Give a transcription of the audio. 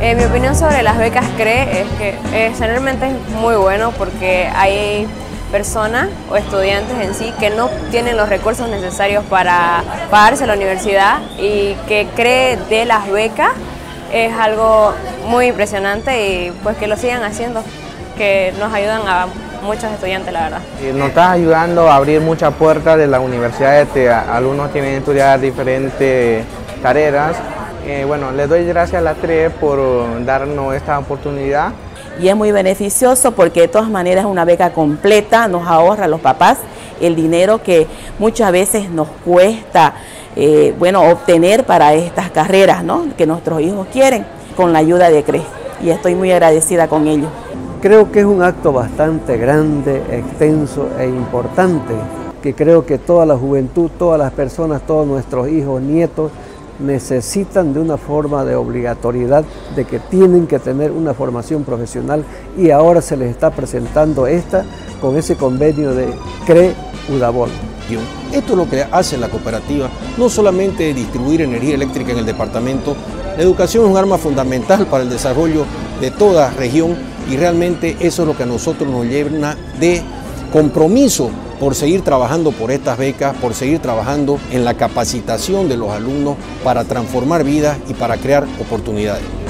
Mi opinión sobre las becas CRE es que generalmente es muy bueno porque hay personas o estudiantes en sí que no tienen los recursos necesarios para pagarse la universidad, y que CRE de las becas es algo muy impresionante, y pues que lo sigan haciendo, que nos ayudan a muchos estudiantes, la verdad. Nos está ayudando a abrir muchas puertas de la universidad. Alumnos tienen que estudiar diferentes carreras. Bueno, les doy gracias a la CRE por darnos esta oportunidad. Y es muy beneficioso porque de todas maneras es una beca completa, nos ahorra a los papás el dinero que muchas veces nos cuesta obtener para estas carreras, ¿no?, que nuestros hijos quieren, con la ayuda de CRE, y estoy muy agradecida con ellos. Creo que es un acto bastante grande, extenso e importante, que creo que toda la juventud, todas las personas, todos nuestros hijos, nietos, necesitan de una forma de obligatoriedad de que tienen que tener una formación profesional, y ahora se les está presentando esta con ese convenio de CRE-Udabol. Esto es lo que hace la cooperativa, no solamente distribuir energía eléctrica en el departamento. La educación es un arma fundamental para el desarrollo de toda región, y realmente eso es lo que a nosotros nos llena de compromiso por seguir trabajando por estas becas, por seguir trabajando en la capacitación de los alumnos para transformar vidas y para crear oportunidades.